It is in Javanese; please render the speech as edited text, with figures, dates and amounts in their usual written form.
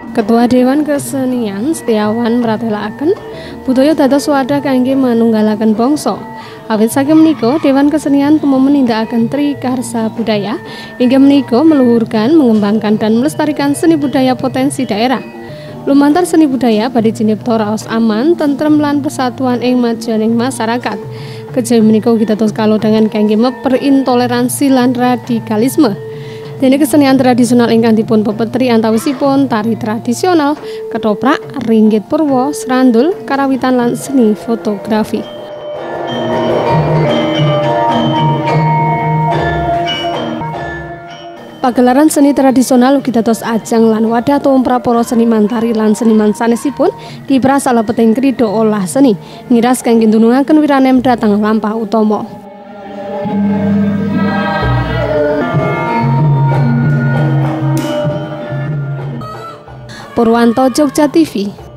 Ketua Dewan Kesenian Setiawan mratélakaken budaya dados wadah kangge manunggalaken bangsa. Awit saking menika Dewan Kesenian tumemen nindakaken trikarsa budaya hingga menika meluhurkan, mengembangkan dan melestarikan seni budaya potensi daerah. Lumantar seni budaya badhe cinipta raos aman, tentrem lan persatuan ing majaning masyarakat. Kejawi menika ugi dados kalodhangan kangge memperintoleransi lan radikalisme. Dene kesenian tradisional ingkang dipun pepetri antawisipun tari tradisional, ketoprak, ringgit purwa, serandul, karawitan lan seni fotografi. Pagelaran seni tradisional ugi dados ajang lan wadah tumrap para seniman tari lan seniman sanesipun kibras salebeting krida olah seni ngiras kangge ndunungaken wiranem dhateng lampah utama. Purwanto, Jogja TV.